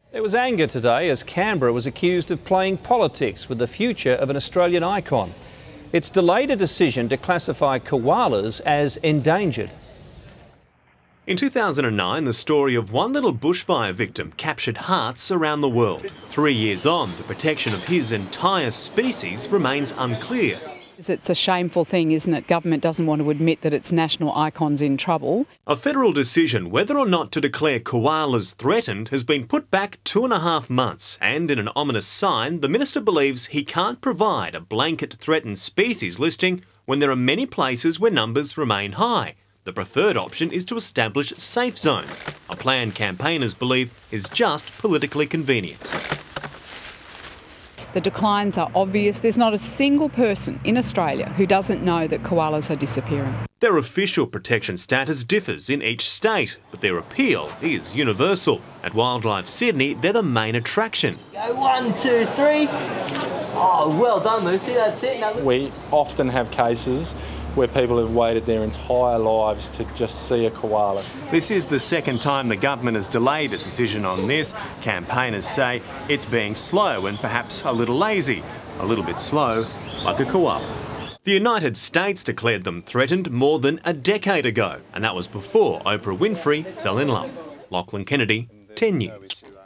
There was anger today as Canberra was accused of playing politics with the future of an Australian icon. It's delayed a decision to classify koalas as endangered. In 2009, the story of one little bushfire victim captured hearts around the world. 3 years on, the protection of his entire species remains unclear. It's a shameful thing, isn't it? Government doesn't want to admit that its national icon's in trouble. A federal decision whether or not to declare koalas threatened has been put back 2.5 months, and in an ominous sign, the minister believes he can't provide a blanket threatened species listing when there are many places where numbers remain high. The preferred option is to establish safe zones, a plan campaigners believe is just politically convenient. The declines are obvious. There's not a single person in Australia who doesn't know that koalas are disappearing. Their official protection status differs in each state, but their appeal is universal. At Wildlife Sydney, they're the main attraction. Go 1, 2, 3. Oh, well done, Lucy, that's it. Now we often have cases where people have waited their entire lives to just see a koala. This is the second time the government has delayed a decision on this. Campaigners say it's being slow and perhaps a little lazy. A little bit slow, like a koala. The United States declared them threatened more than a decade ago, and that was before Oprah Winfrey fell in love. Lachlan Kennedy, 10 News.